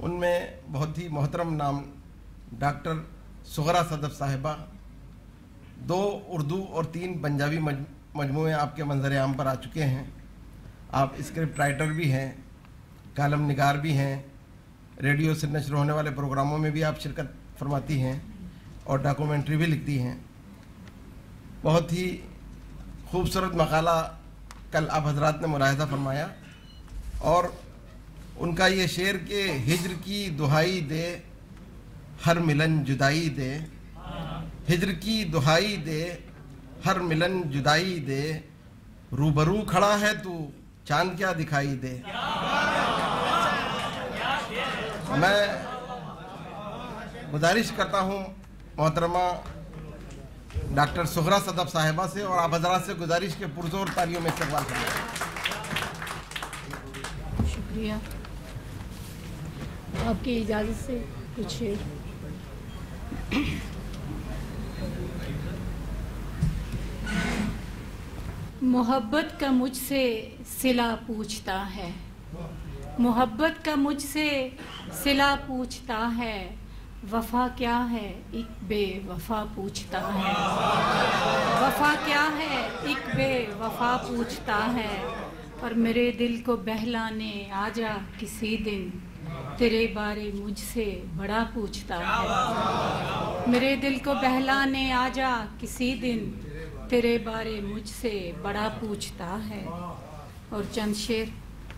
ان میں بہت ہی محترم نام ڈاکٹر سغرا صدف صاحبہ، 2 اردو اور 3 پنجابی مجموعے آپ کے منظر عام پر آ چکے ہیں. آپ اسکرپٹ رائٹر بھی ہیں، کالم نگار بھی ہیں، ریڈیو سے نشر ہونے والے پروگراموں میں بھی آپ شرکت فرماتی ہیں اور ڈاکومنٹری بھی لکھتی ہیں. بہت ہی خوبصورت مقالہ کل آپ حضرات نے ملاحظہ فرمایا، اور ان کا یہ شعر کہ ہجر کی دہائی دے ہر ملن جدائی دے، ہجر کی دہائی دے ہر ملن جدائی دے، روبرو کھڑا ہے تو چاند کیا دکھائی دے. میں گزارش کرتا ہوں محترمہ ڈاکٹر سغرا صدف صاحبہ سے، اور آپ حضرات سے گزارش کے پرزور تالیوں میں استقبال کریں. شکریہ. آپ کی اجازت سے کچھ شعر. محبت کا مجھ سے صلہ پوچھتا ہے، محبت کا مجھ سے صلہ پوچھتا ہے، وفا کیا ہے ایک بے وفا پوچھتا ہے، وفا کیا ہے ایک بے وفا پوچھتا ہے. اور میرے دل کو بہلانے آ جا کسی دن، تیرے بارے مجھ سے بڑا پوچھتا ہے. میرے دل کو بہلانے آ جا کسی دن، تیرے بارے مجھ سے بڑا پوچھتا ہے. اور چند شعر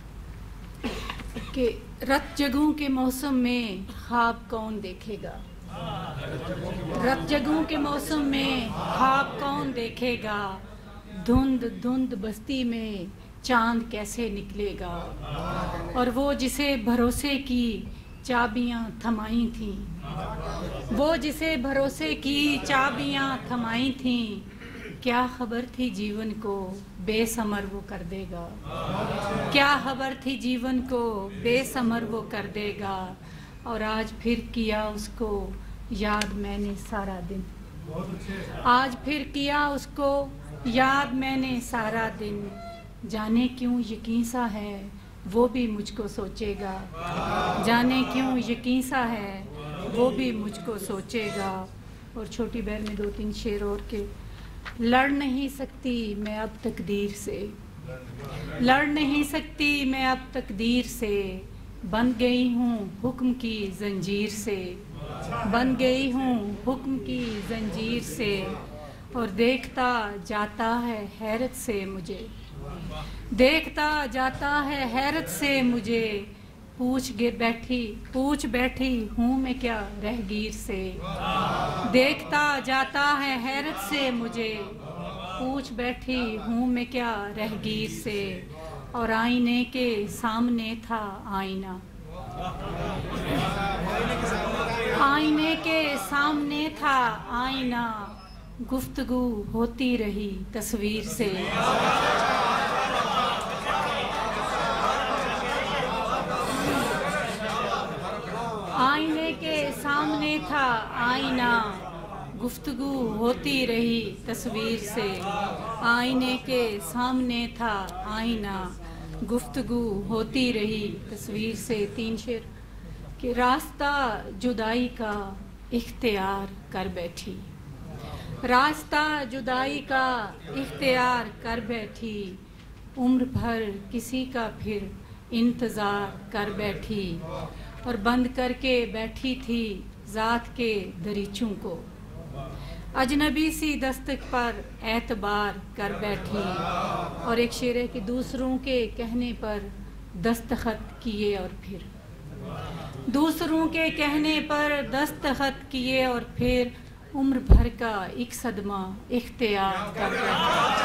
کہ رت جگوں کے موسم میں خواب کون دیکھے گا، رت جگوں کے موسم میں خواب کون دیکھے گا، دھند دھند بستی میں چاند کیسے نکلے گا. اور وہ جسے بھروسے کی چابیاں تھمائی تھیں، وہ جسے بھروسے کی چابیاں تھمائی تھیں، کیا خبر تھی جیون کو بے ثمر وہ کر دے گا، کیا خبر تھی جیون کو بے ثمر وہ کر دے گا. اور آج پھر کیا اس کو یاد میں نے سارا دن، آج پھر کیا اس کو یاد میں نے سارا دن، جانے کیوں یقین سا ہے وہ بھی مجھ کو سوچے گا، جانے کیوں یقین سا ہے وہ بھی مجھ کو سوچے گا. اور چھوٹی بہن میں 2-3 شعر اور کہ لڑ نہیں سکتی میں اب تقدیر سے، لڑ نہیں سکتی میں اب تقدیر سے، بن گئی ہوں حکم کی زنجیر سے، بن گئی ہوں حکم کی زنجیر سے. اور دیکھتا جاتا ہے حیرت سے مجھے، دیکھتا جاتا ہے حیرت سے مجھے، پوچھ بیٹھی ہوں میں کیا رہگیر سے. دیکھتا جاتا ہے حیرت سے مجھے، پوچھ بیٹھی ہوں میں کیا رہگیر سے. اور آئینے کے سامنے تھا آئینہ، آئینے کے سامنے تھا آئینہ، گفتگو ہوتی رہی تصویر سے. آئینے کے سامنے تھا آئینہ، گفتگو ہوتی رہی تصویر سے. آئینے کے سامنے تھا آئینہ، گفتگو ہوتی رہی تصویر سے. 3 شعر کہ راستہ جدائی کا اختیار کر بیٹھی، راستہ جدائی کا اختیار کر بیٹھی، عمر بھر کسی کا پھر انتظار کر بیٹھی. اور بند کر کے بیٹھی تھی ذات کے دریچوں کو، اجنبی سی دستک پر اعتبار کر بیٹھی. اور ایک شعر ہے کہ دوسروں کے کہنے پر دستخط کیے اور پھر، دوسروں کے کہنے پر دستخط کیے اور پھر، عمر بھر کا ایک صدمہ اختیار کر بیٹھی.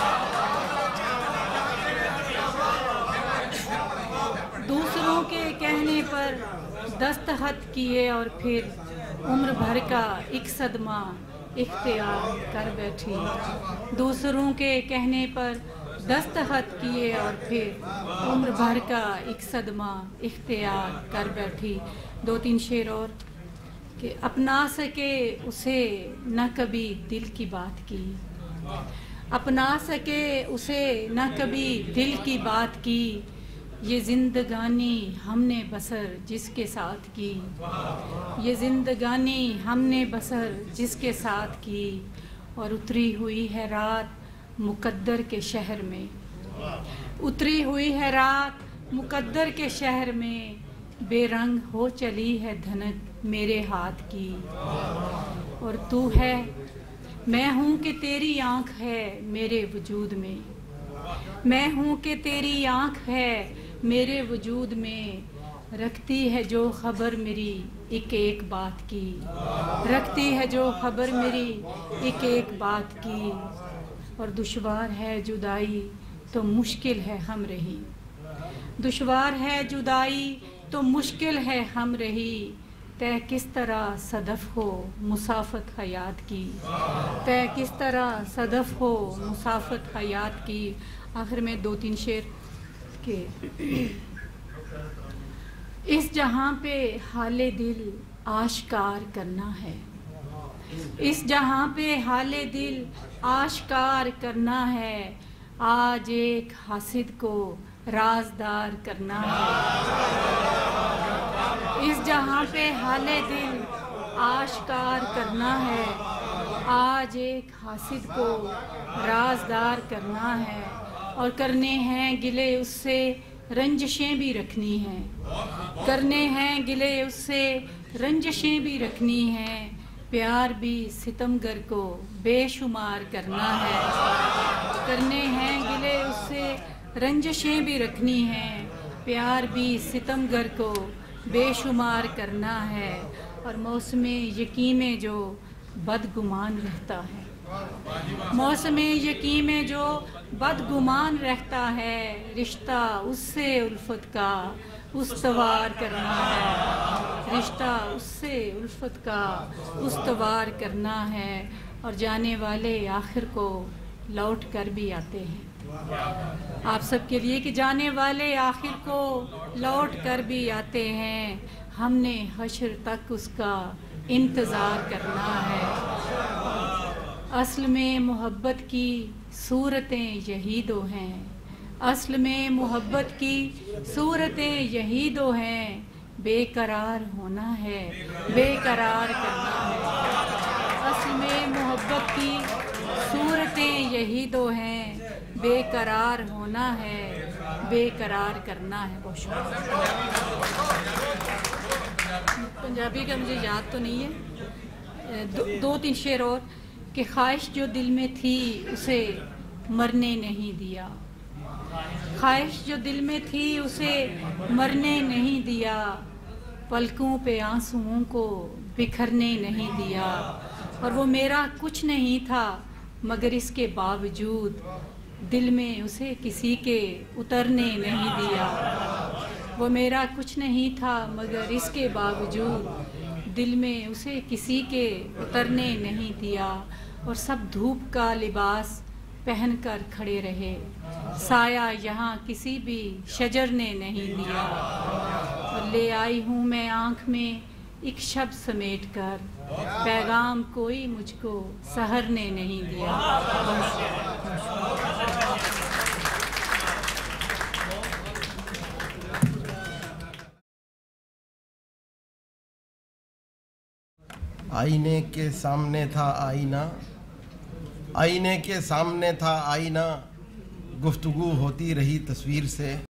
دوسروں کے کہنے پر دستخط کیے اور پھر، عمر بھر کا ایک صدمہ اختیار کر بیٹھی. دوسروں کے کہنے پر دستخط کیے اور پھر، عمر بھر کا ایک صدمہ اختیار کر بیٹھی. 2-3 شعر اور کہ اپنا سکے اسے نہ کبھی دل کی بات کی، اپنا سکے اسے نہ کبھی دل کی بات کی، یہ زندگانی ہم نے بسر جس کے ساتھ کی، یہ زندگانی ہم نے بسر جس کے ساتھ کی، اور اتری ہوئی ہے رات مقدر کے شہر میں، اتری ہوئی ہے رات مقدر کے شہر میں، بے رنگ ہو چلی ہے دھنک میرے ہاتھ کی، اور تو ہے میں ہوں کہ تیری آنکھ ہے میرے وجود میں، میں ہوں کہ تیری آنکھ ہے میرے وجود میں، رکھتی ہے جو خبر میری ایک ایک بات کی، رکھتی ہے جو خبر میری ایک ایک بات کی، اور دشوار ہے جدائی تو مشکل ہے ہم رہی، دشوار ہے جدائی تو مشکل ہے ہم رہی، طے کس طرح صدف ہو مسافت حیات کی، طے کس طرح صدف ہو مسافت حیات کی۔ آخر میں 2-3 شعر کہ اس جہاں پہ حال دل آشکار کرنا ہے، اس جہاں پہ حال دل آشکار کرنا ہے، آج ایک حاسد کو رازدار کرنا ہے، اس جہاں پہ حال دل آشکار کرنا ہے، آج ایک حاسد کو رازدار کرنا ہے، اور کرنے ہیں گلے اس سے رنجشیں بھی رکھنی ہیں، کرنے ہیں گلے اس سے رنجشیں بھی رکھنی ہیں، پیار بھی ستمگر کو بے شمار کرنا ہے، کرنے ہیں گلے اس سے رنجشیں بھی رکھنی ہیں، پیار بھی ستمگر کو بے شمار کرنا ہے، اور موسم یقین میں جو بدگمان رہتا ہے، موسم یقین میں جو بدگمان رہتا ہے، رشتہ اس سے الفت کا استوار کرنا ہے، رشتہ اس سے الفت کا استوار کرنا ہے، اور جانے والے آخر کو لوٹ کر بھی آتے ہیں، آپ سب کے لیے کہ جانے والے آخر کو لوٹ کر بھی آتے ہیں، ہم نے حشر تک اس کا انتظار کرنا ہے، اصل میں محبت کی صورتیں یہی دو ہیں، اصل میں محبت کی صورتیں یہی دو ہیں، بے قرار ہونا ہے بے قرار کرنا ہے، اصل میں محبت کی صورتیں یہی دو ہیں، بے قرار ہونا ہے بے قرار کرنا ہے۔ بہت شکریہ۔ پنجابی کا مجھے یاد تو نہیں ہے، 2-3 شعر اور کہ خواہش جو دل میں تھی اسے مرنے نہیں دیا، خواہش جو دل میں تھی اسے مرنے نہیں دیا، پلکوں پہ آنسوؤں کو بکھرنے نہیں دیا، اور وہ میرا کچھ نہیں تھا مگر اس کے باوجود دل میں اسے کسی کے اترنے نہیں دیا، وہ میرا کچھ نہیں تھا مگر اس کے باوجود دل میں اسے کسی کے اترنے نہیں دیا، اور سب دھوپ کا لباس پہن کر کھڑے رہے، سایہ یہاں کسی بھی شجر نے نہیں دیا، اور لے آئی ہوں میں آنکھ میں ایک شب سمیٹ کر، پیغام کوئی مجھ کو سحر نے نہیں دیا۔ آئینے کے سامنے تھا آئینہ، آئینے کے سامنے تھا آئینہ، گفتگو ہوتی رہی تصویر سے۔